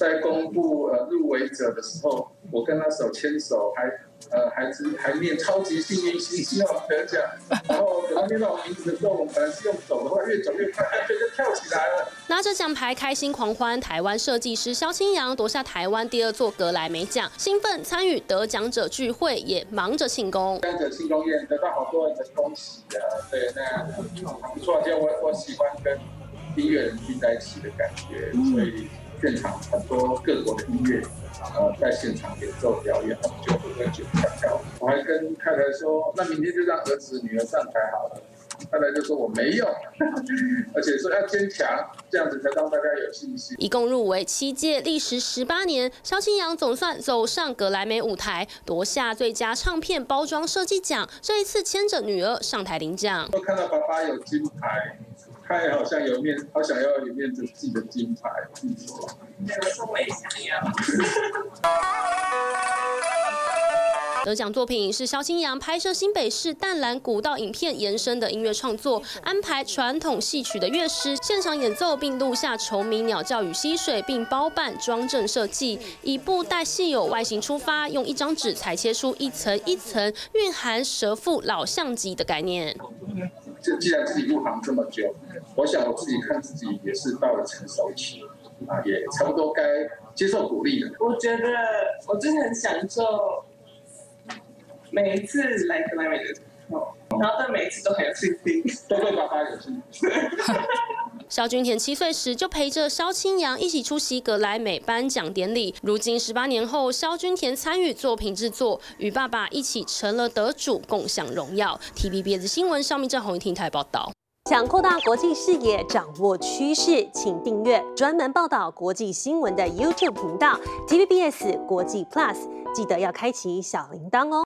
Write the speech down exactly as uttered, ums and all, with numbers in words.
在公布呃入围者的时候，我跟他手牵手，还呃还是还念超级幸运星，希望得奖。然后等他念到我名字的时候，我们本来是用走的话，越走越快，干脆就跳起来了。 拿着奖牌开心狂欢，台湾设计师萧清扬夺下台湾第二座格莱美奖，兴奋参与得奖者聚会，也忙着庆功。 得奖者庆功宴得到好多人的恭喜啊，对，那不错，而且我我喜欢跟音乐人聚在一起的感觉，所以现场很多各国的音乐，呃，在现场演奏表演，我们就会觉得跳舞。我还跟太太说，那明天就让儿子女儿上台好了。太太就说我没用，而且说要坚强，这样子才让大家有信心。 一共入围七届，历时十八年，萧清扬总算走上格莱美舞台，夺下最佳唱片包装设计奖。这一次牵着女儿上台领奖。 我看到爸爸有金牌，他也好像有面，好想要有面自己的金牌。 我说我也想要。 得奖作品是萧清扬拍摄新北市淡蓝古道影片延伸的音乐创作，安排传统戏曲的乐师现场演奏，并录下虫鸣、鸟叫与溪水，并包办装帧设计。以布袋戏偶外形出发，用一张纸裁切出一层一层蕴含蛇腹老象级的概念。 既然自己入行这么久，我想我自己看自己也是到了成熟期啊，也差不多该接受鼓励了。 我觉得我真的很享受每一次来格莱美的时候，然后对每一次都很有信心， 都对爸爸有信心。 萧君田七岁时就陪着萧清扬一起出席格莱美颁奖典礼。如今十八年后，萧君田参与作品制作，与爸爸一起成了得主，共享荣耀。T V B S 新闻邵明正、洪一婷台报道。 想扩大国际视野，掌握趋势，请订阅专门报道国际新闻的 YouTube 频道 T V B S 国际 Plus， 记得要开启小铃铛哦。